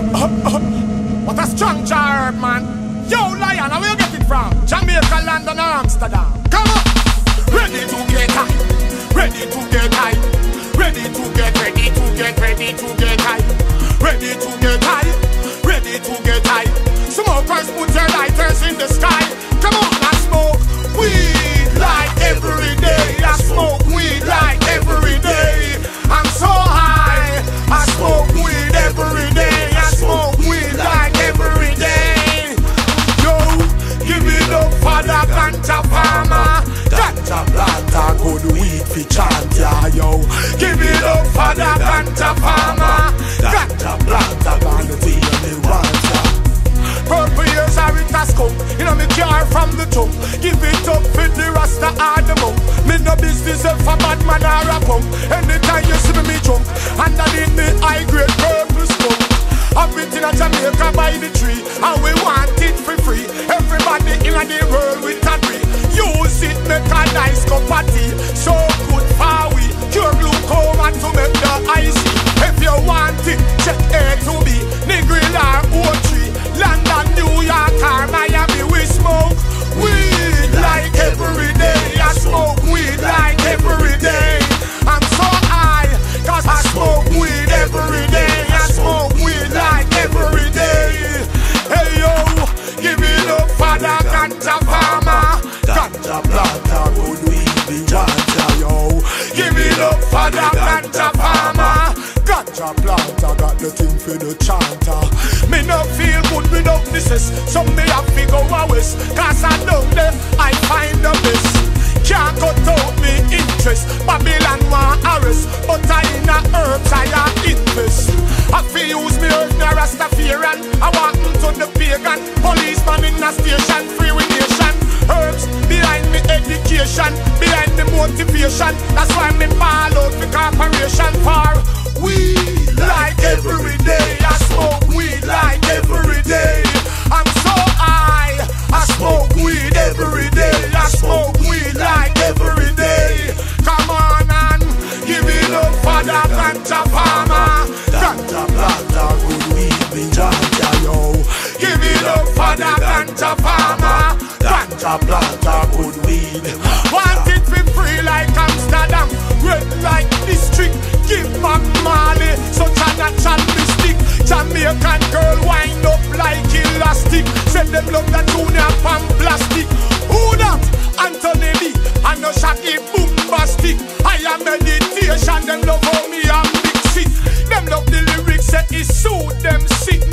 What a strong jar, man. Yo, Lion, where you get it from? Jamaica, London, or Amsterdam? Come on. Ready to get high. Ready to get high. Ready to get high. Ready to get high. Ready to get high. Smokers, put your lighters in the sky. Come on, I smoke weed like every day. I smoke weed like every day. I'm so high. I smoke weed every day. I smoke weed like every day. Yo, give it up for the ganja farmer. Ganja planter, good weed fi chant ya, yo. Give it up for the ganja farmer. Ganja planter, gonna be on the want ya. Purple years are it a skunk. You know me car from the top. Give it up for the rasta or the monk. Me no business if a bad man or a punk. Anytime you see me drunk, and I need me high grade purple skunk. I've been in a Jamaica by the tree, and we want it for free. Everybody in the world with a tree. Use it, make a nice cup of tea. So good for we. Cure glaucoma to make the icy. If you want it, check A to B. Negril or O3. London, New York or Miami, we smoke weed like every day. I smoke weed like every day. I'm so high, cause I smoke weed every day. I smoke weed like every day. Hey yo, give it up for the ganja farmer. Ganja planter, good weed, the ganja yo. Give it up for the ganja farmer. Ganja planter, got the thing for the chanter. Me no feel good without this is. So me have to go a west. Cause I know that I find the best. Can't cut out me interest. Babylon want arrest. But I in a herbs I invest. I feel use me earth na Rastafarian. I want to the pagan. Policeman in a station. Free with nation. Herbs behind me education. Behind me motivation. That's why me ball out the corporation for weed like every day. I smoke weed like every day. I'm so high. I smoke weed every day. I smoke weed like every day. Come on and give it up for the ganja farmer. Ganja planter, good weed, me ganja yo. Give it up for the ganja farmer. Ganja planter, good weed. Want it for free like Amsterdam. Red like district. Give back Marley, such a natural mystic. Jamaican girl wind up like elastic. Said them love that junior pan plastic. Who that? Anthony Lee. I know Shaggy Boombastic. I am meditation. Them love how me am big sick. Them love the lyrics say it suit them sick.